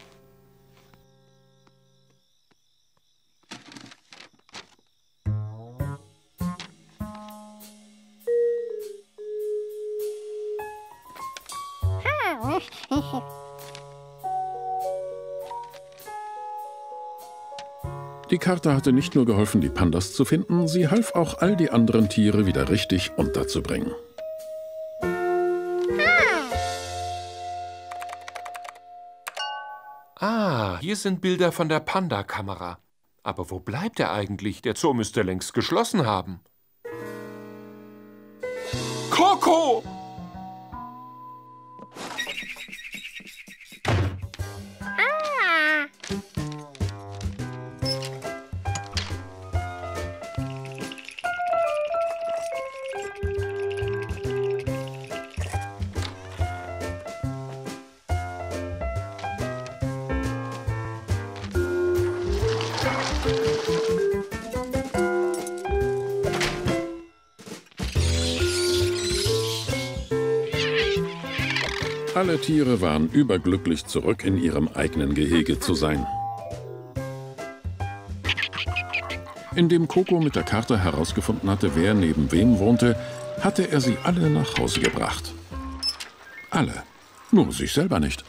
Die Karte hatte nicht nur geholfen, die Pandas zu finden, sie half auch all die anderen Tiere wieder richtig unterzubringen. Ah, hier sind Bilder von der Panda-Kamera. Aber wo bleibt er eigentlich? Der Zoo müsste längst geschlossen haben. Koko! Alle Tiere waren überglücklich, zurück in ihrem eigenen Gehege zu sein. Indem Koko mit der Karte herausgefunden hatte, wer neben wem wohnte, hatte er sie alle nach Hause gebracht. Alle, nur sich selber nicht.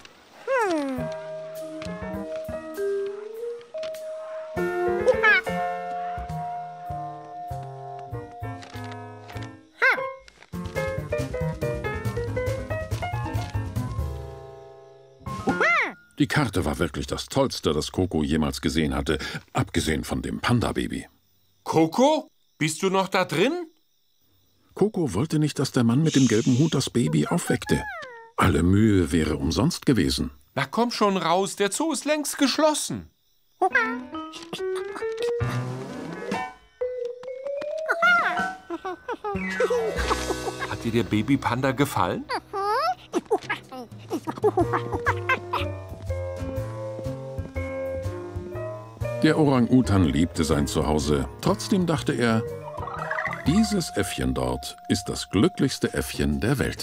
Die Karte war wirklich das Tollste, das Koko jemals gesehen hatte, abgesehen von dem Panda-Baby. Koko, bist du noch da drin? Koko wollte nicht, dass der Mann mit dem gelben Hut das Baby aufweckte. Alle Mühe wäre umsonst gewesen. Na komm schon raus, der Zoo ist längst geschlossen. Hat dir der Baby-Panda gefallen? Der Orang-Utan liebte sein Zuhause. Trotzdem dachte er, dieses Äffchen dort ist das glücklichste Äffchen der Welt.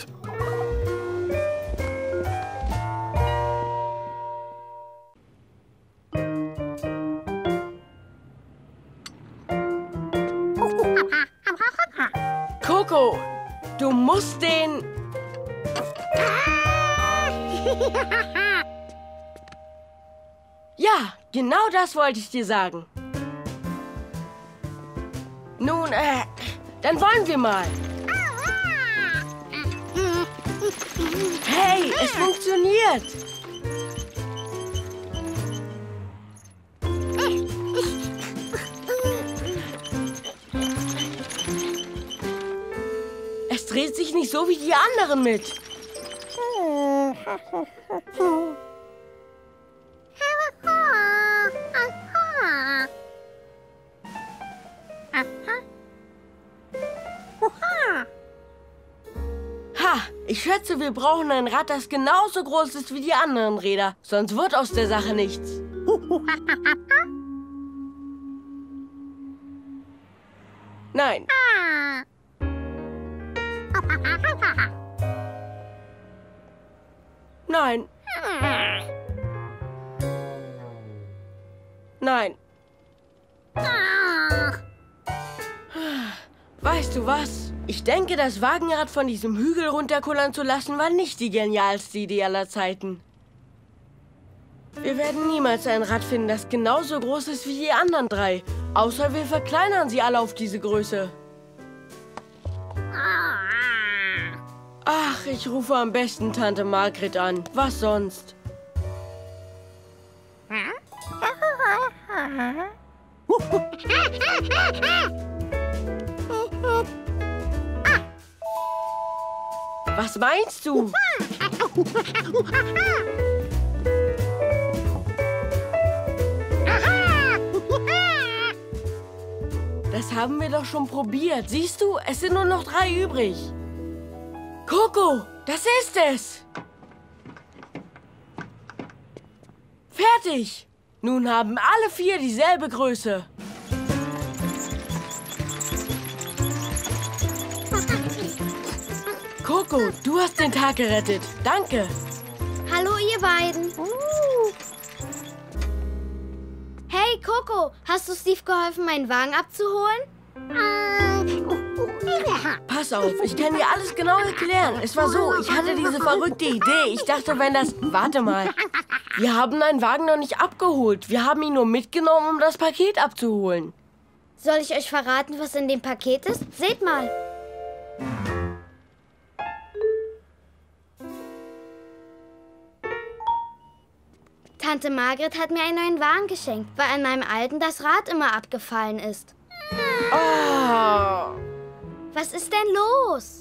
Koko, du musst den... Ja, genau das wollte ich dir sagen. Nun, äh, dann wollen wir mal. Hey, es funktioniert. Es dreht sich nicht so wie die anderen mit. Ha, Ich schätze, wir brauchen ein Rad, das genauso groß ist wie die anderen Räder. Sonst wird aus der Sache nichts. Nein. Nein. Nein. Weißt du was? Ich denke, das Wagenrad von diesem Hügel runterkullern zu lassen, war nicht die genialste Idee aller Zeiten. Wir werden niemals ein Rad finden, das genauso groß ist wie die anderen drei. Außer wir verkleinern sie alle auf diese Größe. Ach, ich rufe am besten Tante Margret an. Was sonst? Was meinst du? Das haben wir doch schon probiert. Siehst du, es sind nur noch drei übrig. Coco, das ist es. Fertig. Nun haben alle vier dieselbe Größe. Coco, du hast den Tag gerettet. Danke. Hallo, ihr beiden. Hey, Coco, hast du Steve geholfen, meinen Wagen abzuholen? Pass auf, ich kann dir alles genau erklären. Es war so, ich hatte diese verrückte Idee. Ich dachte, wenn das... Warte mal. Wir haben einen Wagen noch nicht abgeholt. Wir haben ihn nur mitgenommen, um das Paket abzuholen. Soll ich euch verraten, was in dem Paket ist? Seht mal. Tante Margret hat mir einen neuen Wagen geschenkt, weil an meinem alten das Rad immer abgefallen ist. Oh. Was ist denn los?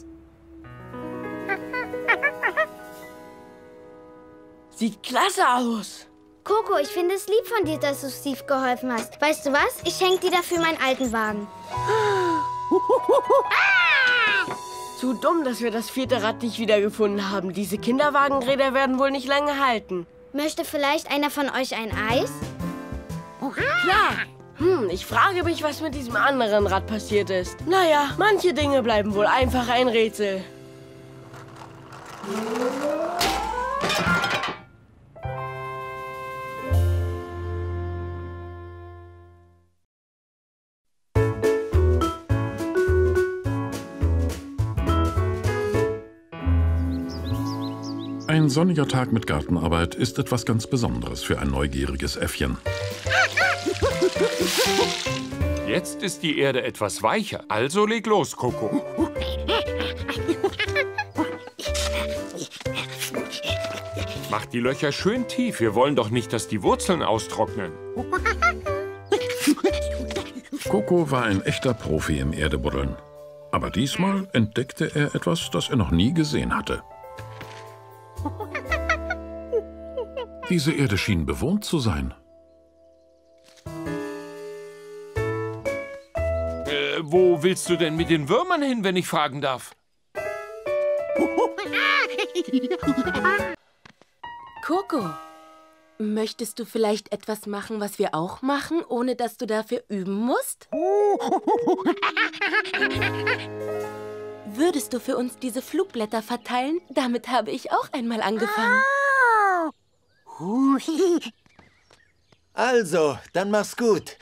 Sieht klasse aus. Coco, ich finde es lieb von dir, dass du Steve geholfen hast. Weißt du was? Ich schenke dir dafür meinen alten Wagen. Zu dumm, dass wir das vierte Rad nicht wiedergefunden haben. Diese Kinderwagenräder werden wohl nicht lange halten. Möchte vielleicht einer von euch ein Eis? Klar. Hm, ich frage mich, was mit diesem anderen Rad passiert ist. Naja, manche Dinge bleiben wohl einfach ein Rätsel. Ein sonniger Tag mit Gartenarbeit ist etwas ganz Besonderes für ein neugieriges Äffchen. Jetzt ist die Erde etwas weicher, also leg los, Coco. Mach die Löcher schön tief. Wir wollen doch nicht, dass die Wurzeln austrocknen. Coco war ein echter Profi im Erdebuddeln. Aber diesmal entdeckte er etwas, das er noch nie gesehen hatte. Diese Erde schien bewohnt zu sein. Äh, wo willst du denn mit den Würmern hin, wenn ich fragen darf? Coco, möchtest du vielleicht etwas machen, was wir auch machen, ohne dass du dafür üben musst? Würdest du für uns diese Flugblätter verteilen? Damit habe ich auch einmal angefangen. Also, dann mach's gut.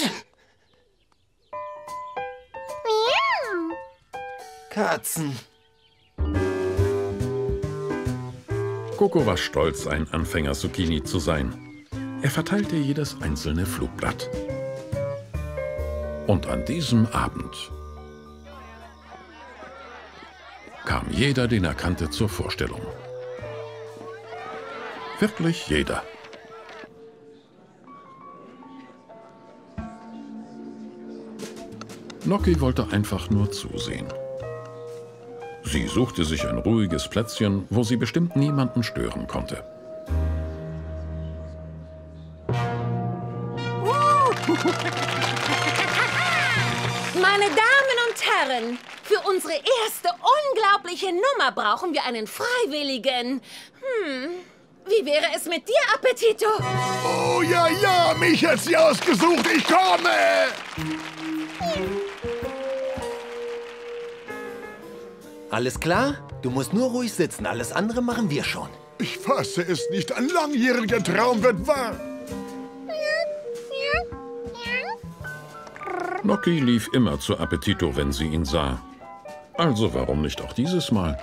Katzen. Coco war stolz, ein Anfänger-Zucchini zu sein. Er verteilte jedes einzelne Flugblatt. Und an diesem Abend kam jeder, den er kannte, zur Vorstellung. Wirklich jeder. Gnocchi wollte einfach nur zusehen. Sie suchte sich ein ruhiges Plätzchen, wo sie bestimmt niemanden stören konnte. Meine Damen und Herren, Für unsere erste unglaubliche Nummer brauchen wir einen Freiwilligen. Hm, wie wäre es mit dir, Appetito? Oh ja, ja, mich hat sie ausgesucht, ich komme! Alles klar? Du musst nur ruhig sitzen, alles andere machen wir schon. Ich fasse es nicht, ein langjähriger Traum wird wahr. Gnocchi lief immer zu Appetito, wenn sie ihn sah. Also warum nicht auch dieses Mal?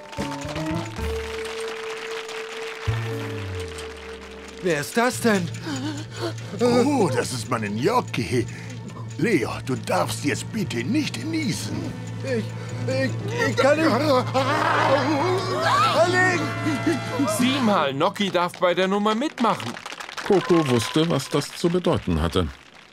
Wer ist das denn? Oh, das ist meine Gnocchi. Leo, du darfst jetzt bitte nicht niesen. Ich, ich, ich kann nicht... Sieh mal, Gnocchi darf bei der Nummer mitmachen. Coco wusste, was das zu bedeuten hatte.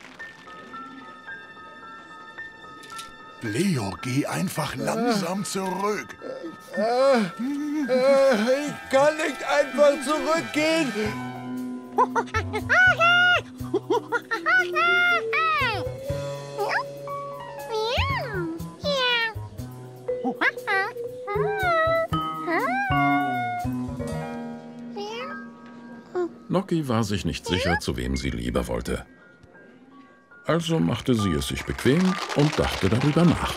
Leo, geh einfach langsam zurück. Äh, äh, ich kann nicht einfach zurückgehen. Gnocchi war sich nicht sicher, zu wem sie lieber wollte. Also machte sie es sich bequem und dachte darüber nach.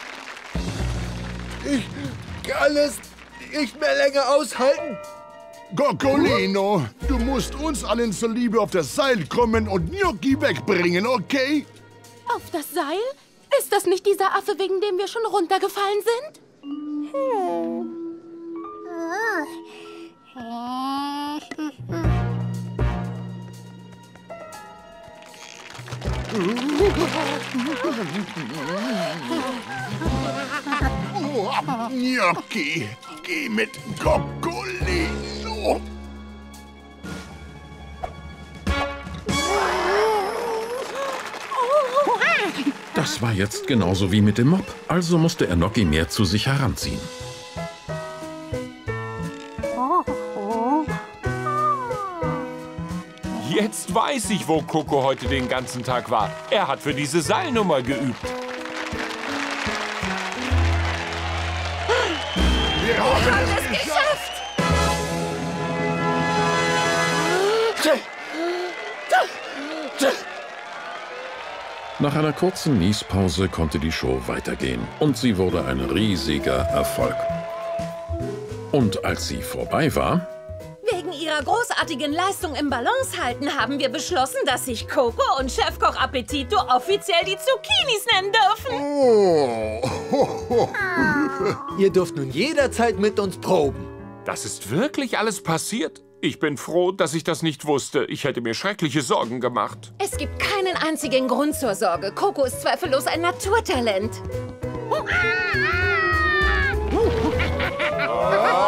Ich kann es nicht mehr länger aushalten. Coccolino, du musst uns allen zuliebe auf das Seil kommen und Gnocchi wegbringen, okay? Auf das Seil? Ist das nicht dieser Affe, wegen dem wir schon runtergefallen sind? Hm. Oh, Gnocchi, geh mit Coccolino. Das war jetzt genauso wie mit dem Mob, also musste er Gnocchi mehr zu sich heranziehen. Jetzt weiß ich, wo Coco heute den ganzen Tag war. Er hat für diese Seilnummer geübt. Wir haben es geschafft! Nach einer kurzen Niespause konnte die Show weitergehen und sie wurde ein riesiger Erfolg. Und als sie vorbei war... Wegen ihrer großartigen Leistung im Balancehalten haben wir beschlossen, dass sich Coco und Chefkoch Appetito offiziell die Zucchinis nennen dürfen. Oh. Ihr dürft nun jederzeit mit uns proben. Das ist wirklich alles passiert? Ich bin froh, dass ich das nicht wusste. Ich hätte mir schreckliche Sorgen gemacht. Es gibt keinen einzigen Grund zur Sorge. Coco ist zweifellos ein Naturtalent.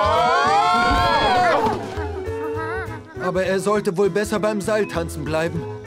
Aber er sollte wohl besser beim Seiltanzen bleiben.